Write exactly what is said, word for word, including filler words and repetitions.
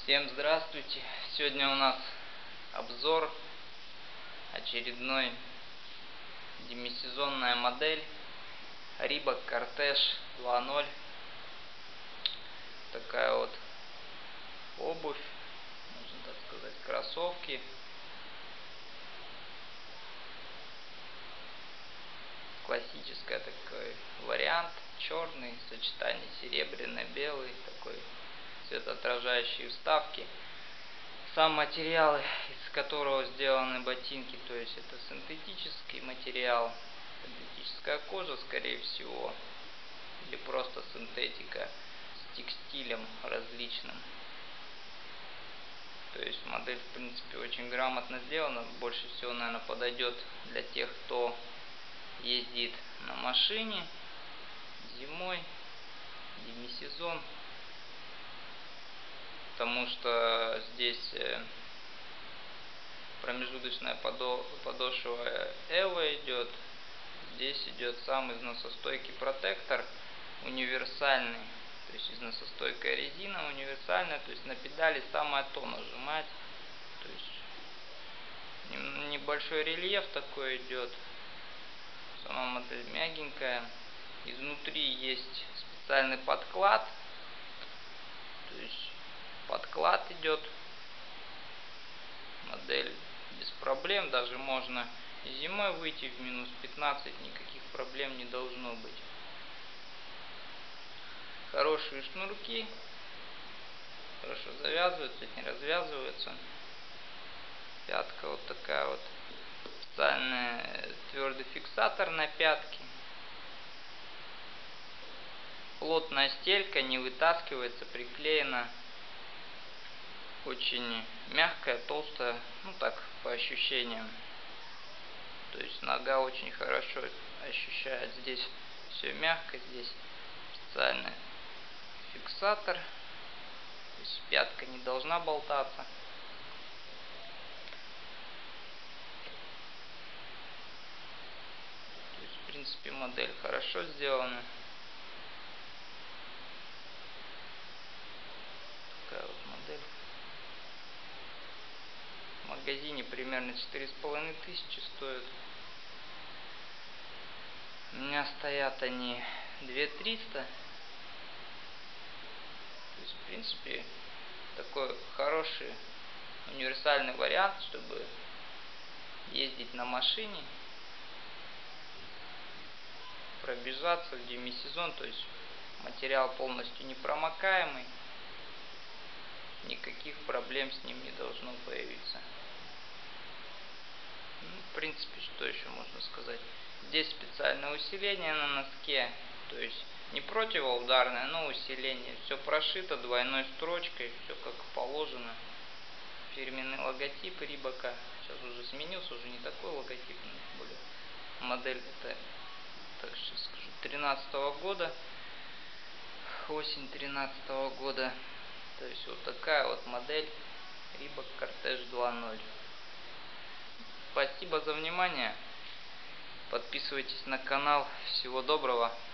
Всем здравствуйте! Сегодня у нас обзор очередной демисезонная модель Reebok Cortege два ноль. Такая вот обувь, можно так сказать, кроссовки. Классическая такой вариант, черный, сочетание серебряно-белый, такой светоотражающие вставки. Сам материал, из которого сделаны ботинки, то есть это синтетический материал, синтетическая кожа, скорее всего, или просто синтетика с текстилем различным. То есть модель, в принципе, очень грамотно сделана. Больше всего, наверное, подойдет для тех, кто ездит на машине зимой, демисезон. Потому что здесь промежуточная подошва Эва идет. Здесь идет сам износостойкий протектор, универсальный. То есть износостойкая резина универсальная. То есть на педали самое то нажимать. То есть небольшой рельеф такой идет. Сама модель мягенькая. Изнутри есть специальный подклад. То есть подклад идет. Модель без проблем. Даже можно зимой выйти в минус пятнадцать. Никаких проблем не должно быть. Хорошие шнурки. Хорошо завязываются, не развязываются. Пятка вот такая вот. Специальный твердый фиксатор на пятке. Плотная стелька, не вытаскивается, приклеена. Очень мягкая, толстая, ну так, по ощущениям. То есть нога очень хорошо ощущает. Здесь все мягко, здесь специальный фиксатор. То есть пятка не должна болтаться. То есть, в принципе, модель хорошо сделана. Такая вот модель. В магазине примерно четыре с половиной тысячи стоит. У меня стоят они две триста. То есть, в принципе, такой хороший универсальный вариант, чтобы ездить на машине, пробежаться в демисезон. То есть материал полностью непромокаемый. Никаких проблем с ним не должно появиться. Ну, в принципе, что еще можно сказать? Здесь специальное усиление на носке. То есть не противоударное, но усиление. Все прошито двойной строчкой. Все как положено. Фирменный логотип Reebok. Сейчас уже сменился, уже не такой логотип, но более модель это, так сейчас скажу, тринадцатого года. Осень тринадцатого года. То есть вот такая вот модель Reebok Cortege два ноль. Спасибо за внимание. Подписывайтесь на канал. Всего доброго.